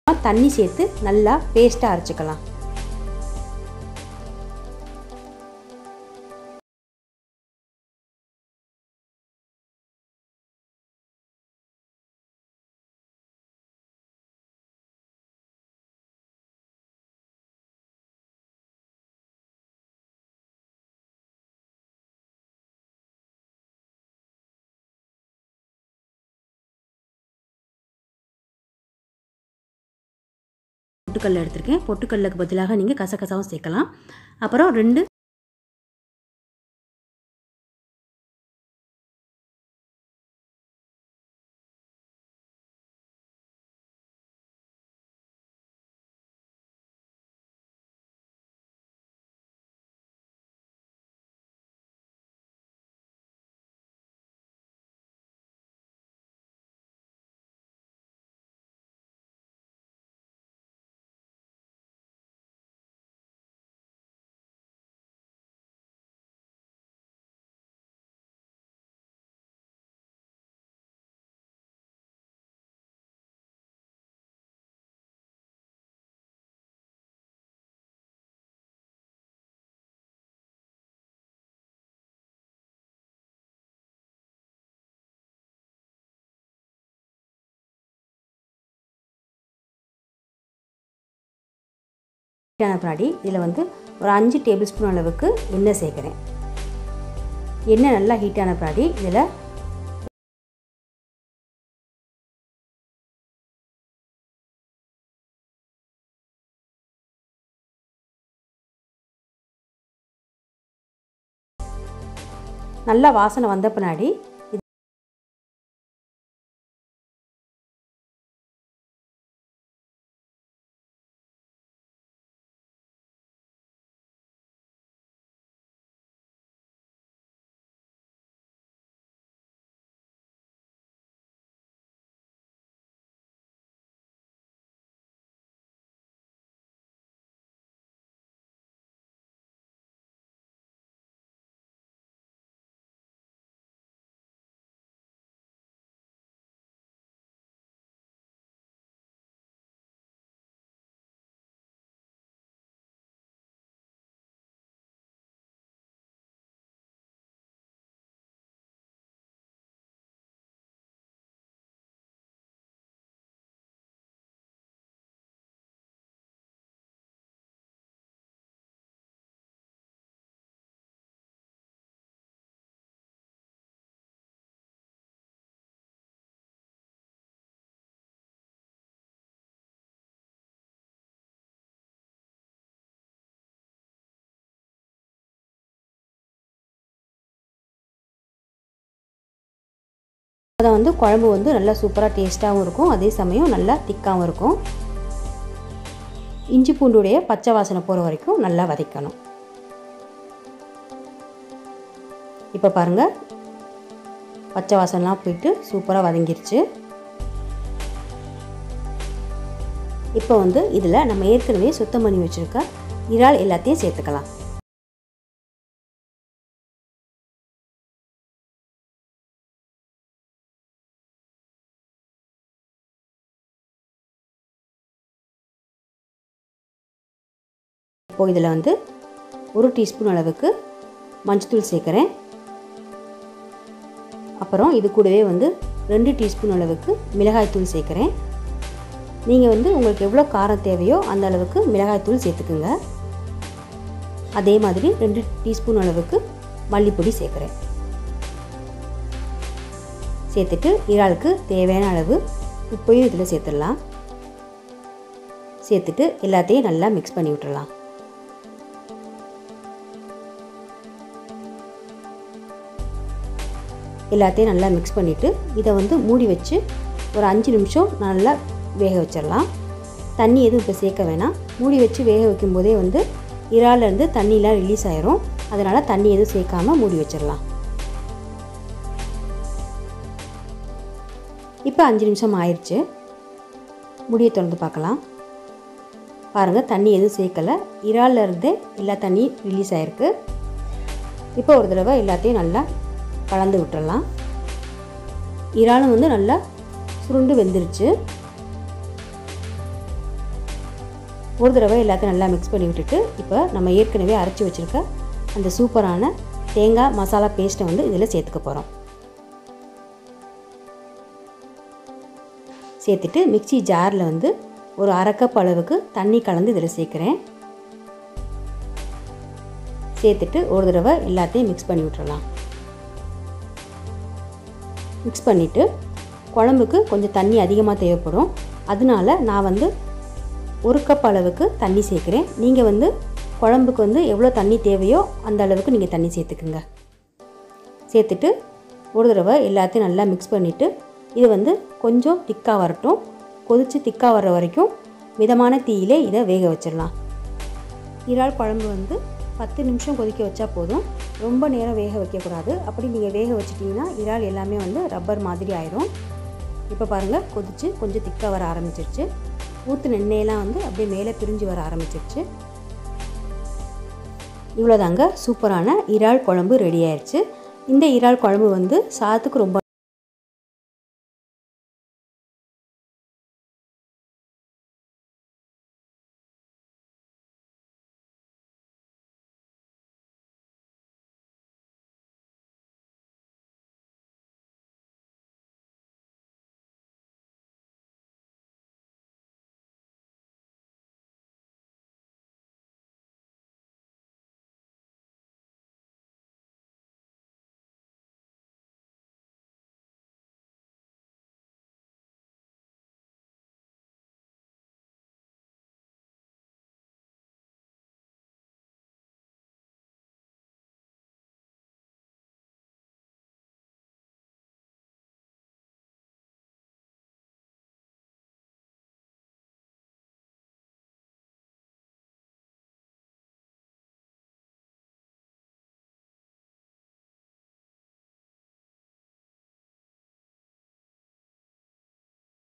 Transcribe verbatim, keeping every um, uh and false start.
தண்ணி சேர்த்து நல்லா பேஸ்ட்டாக அரைச்சிக்கலாம். பொட்டுக்கல்ல எடுத்திருக்கேன். பொட்டுக்கல்லுக்கு பதிலாக நீங்கள் கசகசாவும் சேர்க்கலாம். அப்புறம் ரெண்டு ஹீட்டான பின்னாடி இதில் வந்து ஒரு அஞ்சு டேபிள் ஸ்பூன் அளவுக்கு எண்ணெய் சேர்க்குறேன். எண்ணெய் நல்லா ஹீட்டான பின்னாடி இதில் நல்லா வாசனை வந்த பின்னாடி அதை வந்து குழம்பு வந்து நல்லா சூப்பராக டேஸ்ட்டாகவும் இருக்கும், அதே சமயம் நல்லா திக்காகவும் இருக்கும். இஞ்சி பூண்டுடைய பச்சை வாசனை போகிற வரைக்கும் நல்லா வதக்கணும். இப்போ பாருங்கள், பச்சை வாசனைலாம் போயிட்டு சூப்பராக வதங்கிருச்சு. இப்போ வந்து இதில் நம்ம ஏற்கனவே சுத்தம் பண்ணி வச்சுருக்க இறால் எல்லாத்தையும் சேர்த்துக்கலாம். இப்போ இதில் வந்து ஒரு டீஸ்பூன் அளவுக்கு மஞ்சள்தூள் சேர்க்குறேன். அப்புறம் இது கூடவே வந்து ரெண்டு டீஸ்பூன் அளவுக்கு மிளகாய்த்தூள் சேர்க்குறேன். நீங்கள் வந்து உங்களுக்கு எவ்வளோ காரம் தேவையோ அந்த அளவுக்கு மிளகாய்த்தூள் சேர்த்துக்குங்க. அதே மாதிரி ரெண்டு டீஸ்பூன் அளவுக்கு மல்லிப்பொடி சேர்க்குறேன். சேர்த்துட்டு இறாலுக்கு தேவையான அளவு உப்பையும் இதில் சேர்த்துடலாம். சேர்த்துட்டு எல்லாத்தையும் நல்லா மிக்ஸ் பண்ணி விட்டுடலாம். எல்லாத்தையும் நல்லா மிக்ஸ் பண்ணிவிட்டு இதை வந்து மூடி வச்சு ஒரு அஞ்சு நிமிஷம் நல்லா வேக வச்சிடலாம். தண்ணி எதுவும் இப்போ சேர்க்க வேணாம். மூடி வச்சு வேக வைக்கும்போதே வந்து இறாலேருந்து தண்ணியெலாம் ரிலீஸ் ஆயிரும். அதனால் தண்ணி எதுவும் சேர்க்காமல் மூடி வச்சிடலாம். இப்போ அஞ்சு நிமிஷம் ஆயிடுச்சு. மூடியை திறந்து பார்க்கலாம். பாருங்கள், தண்ணி எதுவும் சேர்க்கலை. இறாலேருந்தே எல்லா தண்ணியும் ரிலீஸ் ஆகிருக்கு. இப்போ ஒரு தடவை எல்லாத்தையும் நல்லா கலந்து விட்டுடலாம். இறாலும் வந்து நல்லா சுருண்டு வெந்துருச்சு. ஒரு தடவை எல்லாத்தையும் நல்லா மிக்ஸ் பண்ணி விட்டுட்டு இப்போ நம்ம ஏற்கனவே அரைச்சி வச்சுருக்க அந்த சூப்பரான தேங்காய் மசாலா பேஸ்ட்டை வந்து இதில் சேர்த்துக்க போகிறோம். சேர்த்துட்டு மிக்ஸி ஜாரில் வந்து ஒரு அரை கப் அளவுக்கு தண்ணி கலந்து இதில் சேர்க்குறேன். சேர்த்துட்டு ஒரு தடவை எல்லாத்தையும் மிக்ஸ் பண்ணி விட்டுறலாம். மிக்ஸ் பண்ணிவிட்டு குழம்புக்கு கொஞ்சம் தண்ணி அதிகமாக தேவைப்படும். அதனால நான் வந்து ஒரு கப் அளவுக்கு தண்ணி சேர்க்குறேன். நீங்கள் வந்து குழம்புக்கு வந்து எவ்வளோ தண்ணி தேவையோ அந்த அளவுக்கு நீங்கள் தண்ணி சேர்த்துக்குங்க. சேர்த்துட்டு ஒரு தடவை எல்லாத்தையும் நல்லா மிக்ஸ் பண்ணிவிட்டு இது வந்து கொஞ்சம் திக்காக வரட்டும். கொதித்து திக்காக வர்ற வரைக்கும் மிதமான தீயிலே இதை வேக வச்சிடலாம். இறால் குழம்பு வந்து பத்து நிமிஷம் கொதிக்க வச்சா போதும். ரொம்ப நேரம் வேக வைக்கக்கூடாது. அப்படி நீங்கள் வேக வச்சிட்டிங்கன்னா இறால் எல்லாமே வந்து ரப்பர் மாதிரி ஆயிரும். இப்போ பாருங்கள், கொதித்து கொஞ்சம் திக்காக வர ஆரம்பிச்சிருச்சு. ஊற்றின எண்ணெயெல்லாம் வந்து அப்படியே மேலே பிரிஞ்சு வர ஆரம்பிச்சிருச்சு. இவ்வளோதாங்க, சூப்பரான இறால் குழம்பு ரெடி ஆயிடுச்சு. இந்த இறால் குழம்பு வந்து சாதத்துக்கு ரொம்ப